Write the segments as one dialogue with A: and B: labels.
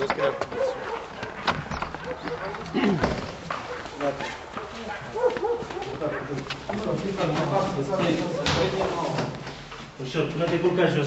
A: Ușor, până te culca jos.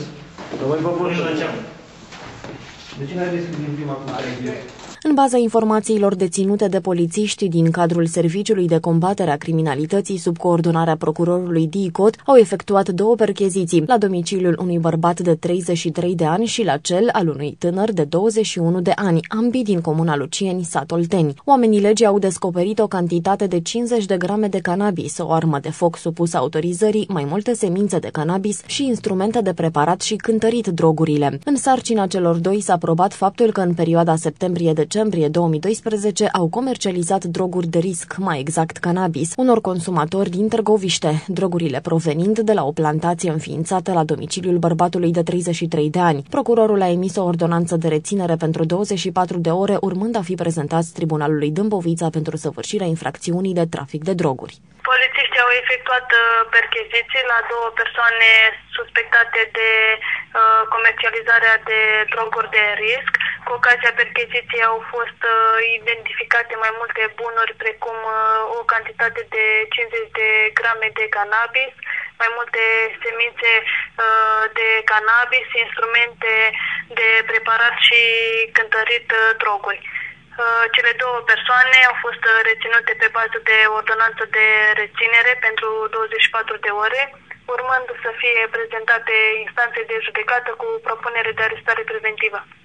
A: De ce n-ai deschis din prima punere?
B: În baza informațiilor deținute de polițiști din cadrul Serviciului de Combatere a Criminalității sub coordonarea procurorului DICOT, au efectuat 2 percheziții la domiciliul unui bărbat de 33 de ani și la cel al unui tânăr de 21 de ani, ambii din comuna Lucieni, sat Olteni. Oamenii legii au descoperit o cantitate de 50 de grame de cannabis, o armă de foc supusă autorizării, mai multe semințe de cannabis și instrumente de preparat și cântărit drogurile. În sarcina celor 2 s-a probat faptul că în perioada septembrie-decembrie 2012 au comercializat droguri de risc, mai exact cannabis, unor consumatori din Târgoviște, drogurile provenind de la o plantație înființată la domiciliul bărbatului de 33 de ani. Procurorul a emis o ordonanță de reținere pentru 24 de ore, urmând a fi prezentați Tribunalului Dâmbovița pentru săvârșirea infracțiunii de trafic de droguri.
C: Polițiștii au efectuat percheziții la 2 persoane suspectate de comercializarea de droguri de risc. Cu ocazia percheziției au fost identificate mai multe bunuri, precum o cantitate de 50 de grame de cannabis, mai multe semințe de cannabis, instrumente de preparat și cântărit droguri. Cele 2 persoane au fost reținute pe bază de ordonanță de reținere pentru 24 de ore, urmând să fie prezentate instanțe de judecată cu propunere de arestare preventivă.